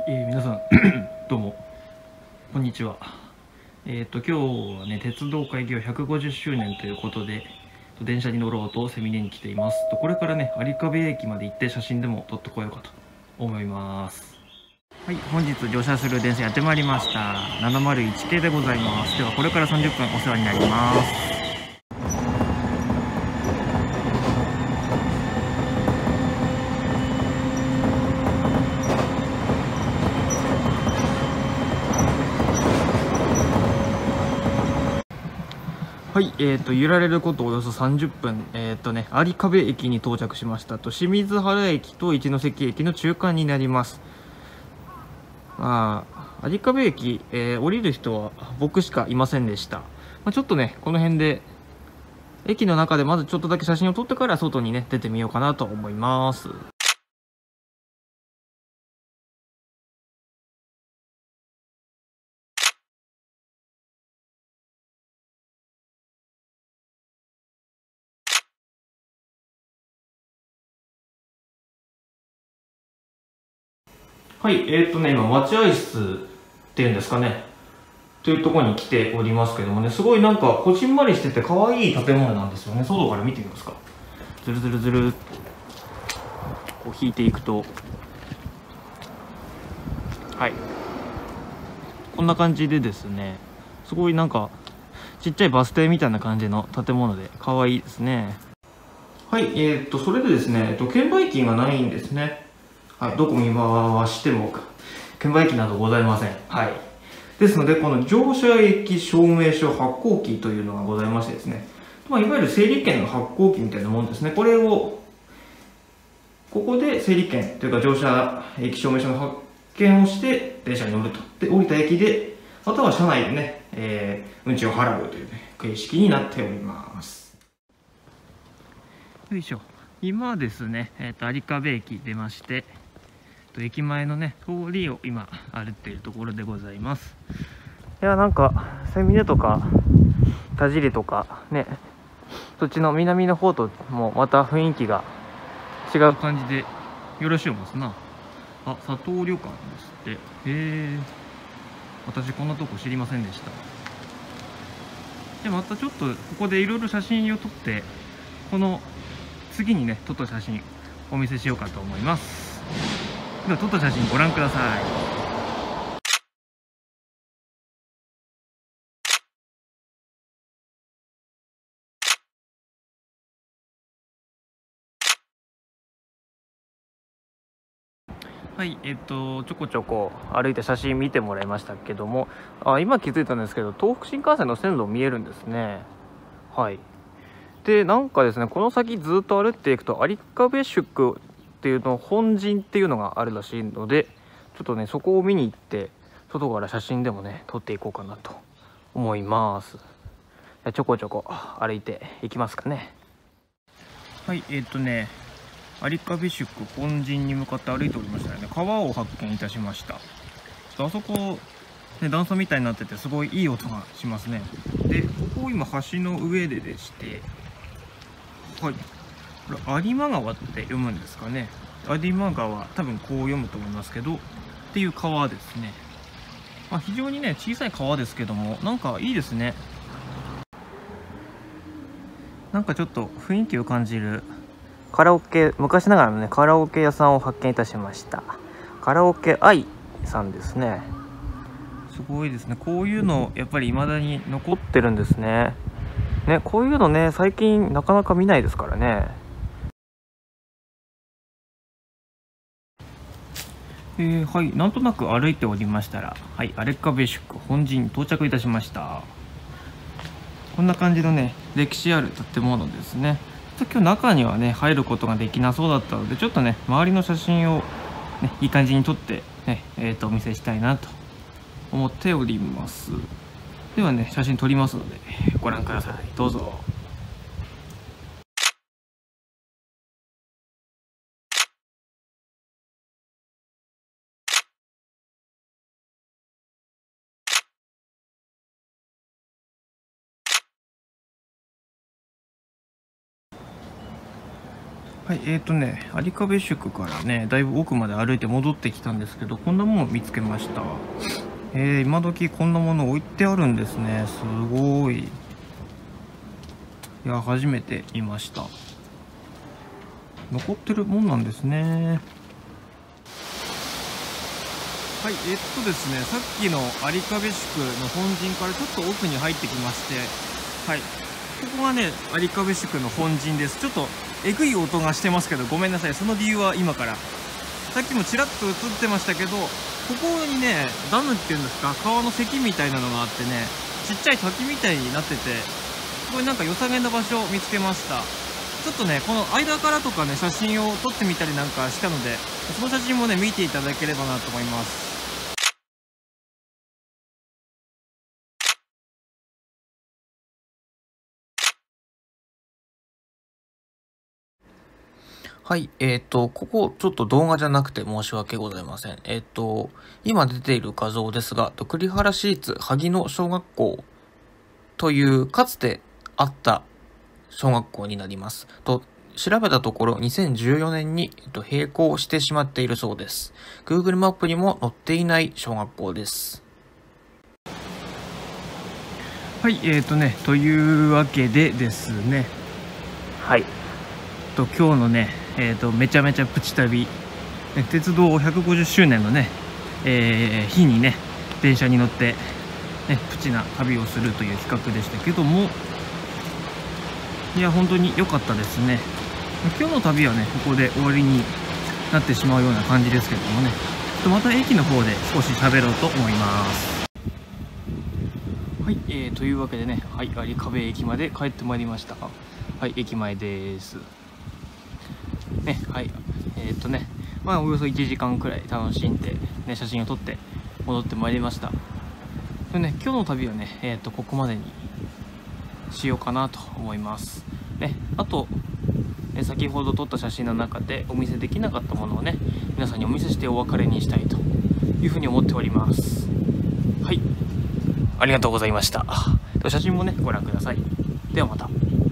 皆さんどうもこんにちは。今日はね、鉄道開業150周年ということで電車に乗ろうとセミネに来ています。これからね、有壁駅まで行って写真でも撮ってこようかと思います。はい、本日乗車する電車やってまいりました。701系でございます。ではこれから30分お世話になります。はい、揺られることおよそ30分、有壁駅に到着しました。清水原駅と一ノ関駅の中間になります。有壁駅、降りる人は僕しかいませんでした。ちょっとね、この辺で、駅の中でまずちょっとだけ写真を撮ってから外にね、出てみようかなと思います。はい、今、待合室っていうんですかね、というところに来ておりますけどもね、すごいなんか、こじんまりしてて可愛い建物なんですよね。外から見てみますか。ずるずるずるこう引いていくと、はい、こんな感じでですね、すごいなんか、ちっちゃいバス停みたいな感じの建物で可愛いですね。はい、それでですね、券売機がないんですね。はい、どこ見回しても券売機などございません。はい。ですので、この乗車駅証明書発行機というのがございましてですね、いわゆる整理券の発行機みたいなもんですね。これを、ここで整理券というか乗車駅証明書の発券をして電車に乗ると。で、降りた駅で、または車内でね、運賃を払うという、ね、形式になっております。よいしょ。今ですね、有壁駅出まして、駅前のね、通りを今歩っているところでございます。いや、なんか、セミネとか、田尻とか、ね、そっちの南の方ともまた雰囲気が違う感じでよろしいますな。あ、佐藤旅館ですって。へえ。私こんなとこ知りませんでした。で、またちょっとここでいろいろ写真を撮って、この次にね、撮った写真お見せしようかと思います。では撮った写真ご覧ください。はい、ちょこちょこ歩いて写真見てもらいましたけども、今気づいたんですけど、東北新幹線の線路見えるんですね。はい。で、なんかですね、この先ずっと歩いていくと、有壁宿っていうの、本陣っていうのがあるらしいので、ちょっとね、そこを見に行って、外から写真でもね、撮っていこうかなと思います。ちょこちょこ歩いていきますかね。はい、有壁宿本陣に向かって歩いておりましたよね。川を発見いたしました。あそこ、ね、段差みたいになっててすごいいい音がしますね。で、ここ今橋の上でして、はい、これ有馬川って読むんですかね。有馬川、多分こう読むと思いますけど、っていう川ですね。非常にね、小さい川ですけども、なんかいいですね。なんかちょっと雰囲気を感じるカラオケ、昔ながらのね、カラオケ屋さんを発見いたしました。カラオケ愛さんですね。すごいですね。こういうの、やっぱり未だに残ってるんですね。ね、こういうのね、最近なかなか見ないですからね。はい、なんとなく歩いておりましたら、はい、有壁宿本陣到着いたしました。こんな感じのね、歴史ある建物ですね。今日中にはね、入ることができなそうだったので、ちょっとね、周りの写真を、ね、いい感じに撮って、ね、お見せしたいなと思っております。ではね、写真撮りますので、ご覧ください。どうぞ。 はい、有壁宿からね、だいぶ奥まで歩いて戻ってきたんですけど、こんなもの見つけました。今時こんなもの置いてあるんですね。すごい。いや、初めて見ました。残ってるもんなんですね。はい、ですね、さっきの有壁宿の本陣からちょっと奥に入ってきまして、はい、ここがね、有壁宿の本陣です。ちょっとえぐい音がしてますけど、ごめんなさい。その理由は今から。さっきもちらっと映ってましたけど、ここにね、ダムっていうんですか、川の堰みたいなのがあってね、ちっちゃい滝みたいになってて、すごいなんか良さげな場所を見つけました。ちょっとね、この間からとかね、写真を撮ってみたりなんかしたので、その写真もね、見ていただければなと思います。はい、ここちょっと動画じゃなくて申し訳ございません。今出ている画像ですが、栗原市立萩野小学校というかつてあった小学校になります。調べたところ2014年に、閉校してしまっているそうです。Google マップにも載っていない小学校です。はい、というわけでですね。はい。今日のね、めちゃめちゃプチ旅、鉄道150周年のね、日にね、電車に乗って、ね、プチな旅をするという企画でしたけども、いや、本当に良かったですね。今日の旅はね、ここで終わりになってしまうような感じですけどもね、また駅の方で少し喋ろうと思います。はい、というわけでね、はい、有壁駅まで帰ってまいりました。はい、駅前です。ね、はい、まあ、およそ1時間くらい楽しんで、ね、写真を撮って戻ってまいりました。でね、今日の旅はね、ここまでにしようかなと思います。ね、あと、先ほど撮った写真の中でお見せできなかったものをね、皆さんにお見せしてお別れにしたいというふうに思っております。はい、ありがとうございました。写真もね、ご覧ください。ではまた。